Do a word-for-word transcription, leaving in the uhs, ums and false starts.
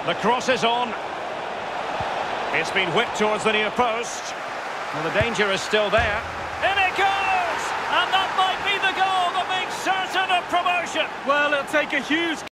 The cross is on. It's been whipped towards the near post. Well, the danger is still there. In it goes! And that might be the goal that makes certain of promotion. Well, it'll take a huge